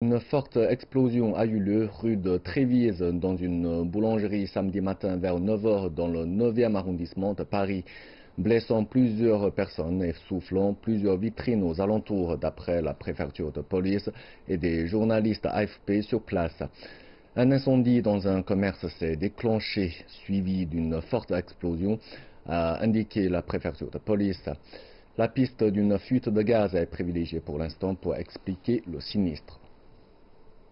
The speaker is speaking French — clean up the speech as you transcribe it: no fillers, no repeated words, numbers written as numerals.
Une forte explosion a eu lieu rue de Trévise dans une boulangerie samedi matin vers 9 heures dans le 9e arrondissement de Paris, blessant plusieurs personnes et soufflant plusieurs vitrines aux alentours d'après la préfecture de police et des journalistes AFP sur place. Un incendie dans un commerce s'est déclenché, suivi d'une forte explosion, a indiqué la préfecture de police. La piste d'une fuite de gaz est privilégiée pour l'instant pour expliquer le sinistre.